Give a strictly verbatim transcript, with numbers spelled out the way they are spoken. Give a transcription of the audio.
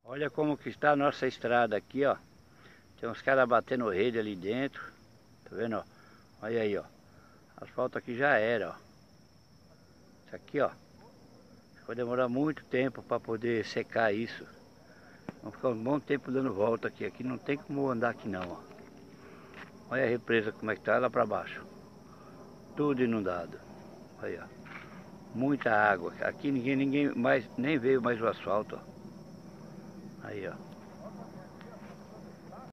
Olha como que está a nossa estrada aqui, ó. Tem uns caras batendo rede ali dentro. Tá vendo, ó? Olha aí, ó. Asfalto aqui já era, ó. Isso aqui, ó. Vai demorar muito tempo para poder secar isso. Vamos ficar um bom tempo dando volta aqui. Aqui não tem como andar aqui não, ó. Olha a represa como é que tá lá para baixo. Tudo inundado. Aí, ó. Muita água. Aqui ninguém, ninguém mais, nem veio mais o asfalto, ó. Aí, ó.